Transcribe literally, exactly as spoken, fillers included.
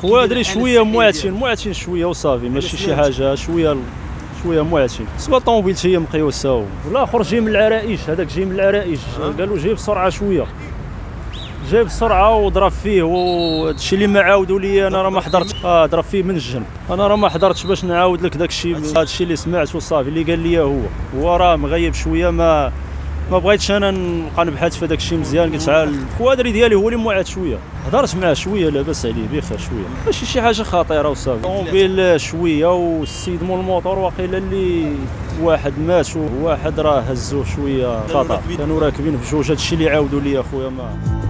خويا دري شويه مواتين مواتين شويه وصافي ماشي شي حاجه شويه شويه مواتين سوا الطوموبيل هي مقيوسه والاخر جاي من العرائش هذاك جاي من العرائش قالوا جاي بسرعه شويه جاي بسرعه وضرب فيه وهادشي اللي ما عاودوا لي انا راه ما حضرتش اه ضرب فيه من الجنب انا راه ما حضرتش باش نعاود لك داكشي هادشي اللي سمعت وصافي اللي قال لي هو هو راه مغيب شويه ما ما بغيتش انا نبقى نبحث في داكشي مزيان قلت عال الخوادري ديالي هو اللي موعد شويه هضرت معاه شويه لاباس عليه بخير شويه ماشي شي حاجه خطيره وصافي الطوموبيل شويه والسيد مول الموطور واقيلا اللي واحد مات وواحد راه هزوه شويه خطا كانوا راكبين في جوج هادشي اللي عاودوا لي اخويا ما